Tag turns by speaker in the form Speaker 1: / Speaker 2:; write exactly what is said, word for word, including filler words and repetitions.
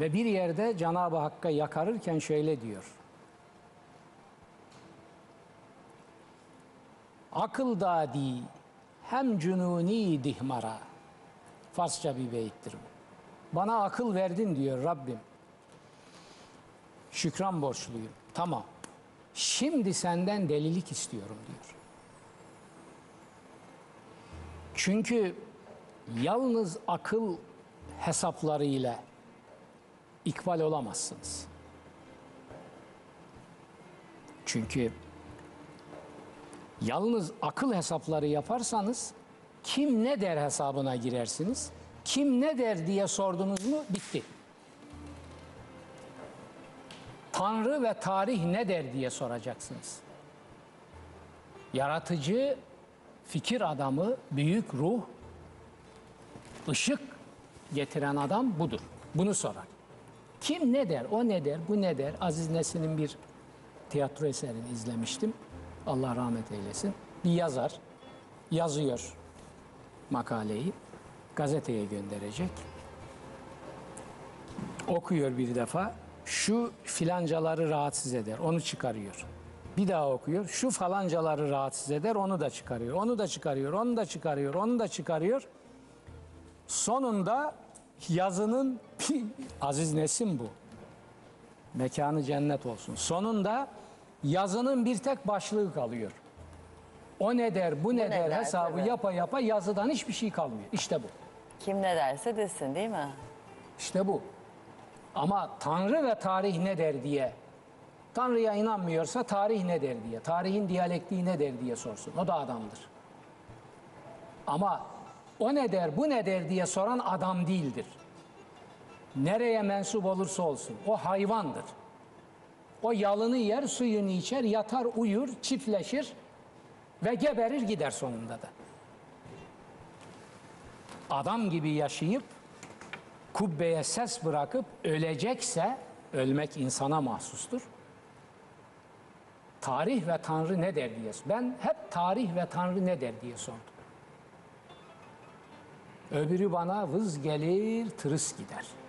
Speaker 1: Ve bir yerde Cenab-ı Hakk'a yakarırken şöyle diyor. Akıl dadi hem cünuni dihmara. Farsça bir beyittir bu. Bana akıl verdin diyor Rabbim. Şükran borçluyum. Tamam. Şimdi senden delilik istiyorum diyor. Çünkü yalnız akıl hesaplarıyla ikbal olamazsınız. Çünkü yalnız akıl hesapları yaparsanız kim ne der hesabına girersiniz. Kim ne der diye sordunuz mu bitti. Tanrı ve tarih ne der diye soracaksınız. Yaratıcı, fikir adamı, büyük ruh, ışık getiren adam budur. Bunu sorar. Kim ne der, o ne der, bu ne der? Aziz Nesin'in bir tiyatro eserini izlemiştim. Allah rahmet eylesin. Bir yazar yazıyor makaleyi, gazeteye gönderecek. Okuyor bir defa, şu filancaları rahatsız eder, onu çıkarıyor. Bir daha okuyor, şu falancaları rahatsız eder, onu da çıkarıyor, onu da çıkarıyor, onu da çıkarıyor, onu da çıkarıyor. Sonunda yazının, Aziz Nesin bu, mekanı cennet olsun. Sonunda yazının bir tek başlığı kalıyor. O ne der, bu ne, bu der, der hesabı tabii. yapa yapa yazıdan hiçbir şey kalmıyor. İşte bu.
Speaker 2: Kim ne derse desin, değil mi?
Speaker 1: İşte bu. Ama Tanrı ve tarih ne der diye, Tanrı'ya inanmıyorsa tarih ne der diye, tarihin diyalektiği ne der diye sorsun. O da adamdır. Ama o ne der, bu ne der diye soran adam değildir. Nereye mensup olursa olsun. O hayvandır. O yalını yer, suyunu içer, yatar, uyur, çiftleşir ve geberir gider sonunda da. Adam gibi yaşayıp kubbeye ses bırakıp ölecekse, ölmek insana mahsustur. Tarih ve Tanrı ne der diye. Ben hep tarih ve Tanrı ne der diye sordum. Öbürü bana vız gelir, tırıs gider.